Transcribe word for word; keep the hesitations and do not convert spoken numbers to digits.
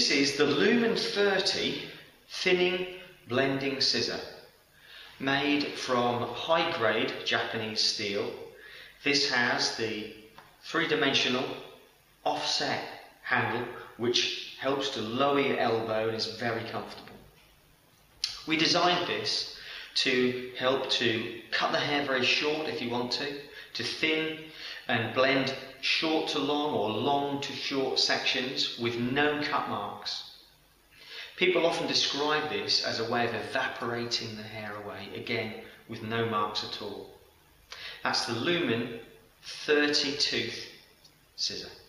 This is the Lumen thirty thinning blending scissor, made from high grade Japanese steel. This has the three-dimensional offset handle which helps to lower your elbow and is very comfortable. We designed this to help to cut the hair very short if you want to, to thin and blend short to long or long to short sections with no cut marks. People often describe this as a way of evaporating the hair away, again with no marks at all. That's the Lumen thirty tooth scissor.